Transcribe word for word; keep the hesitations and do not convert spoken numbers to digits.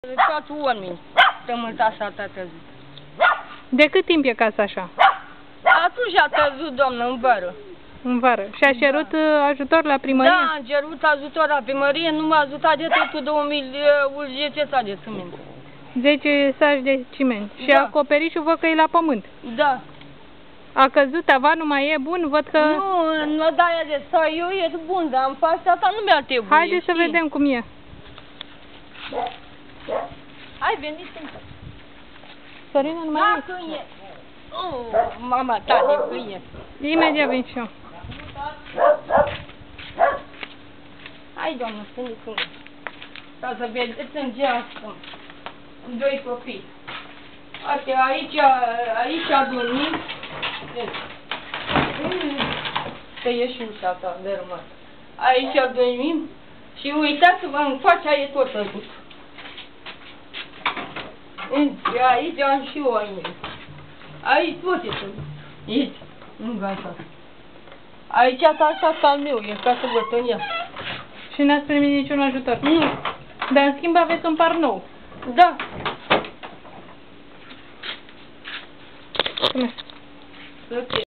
Toți oamenii, de mult așa a tăzut. De cât timp e casa așa? Atunci a tăzut, doamnă, în vară. În vară. Și a cerut da. ajutor la primărie? Da, am cerut ajutor la primărie, nu m-a ajutat de tot cu două mii zece saci de ciment. zece saci de ciment. Și Da. acoperișul văd că e la pământ. Da. A căzut, tavanul mai e bun? Văd că... Nu, în odaia de stai eu e bun, dar în fața asta nu mi-ar trebui. Haideți să vedem cum e. Hai, veniți încă. Sărina, nu mai Da, e? câine. Oh, mama ta de câine. Imediat vin și eu. Hai, doamnă, spune cum. Ca să vedeți în geasă. Doi copii. Astea, aici, aici adormim. Să ieși ușa ta de rămas. Aici adormim și uitați-vă, în fața e tot tăcut. Aici am și eu aici. Aici tot e tăcut. Aici, în gata. Aici asta al meu, e ca să văd în ea. Și n-ați primit niciun ajutor? Nu. Dar în schimb aveți un par nou. Da. Mulțumesc. Ok.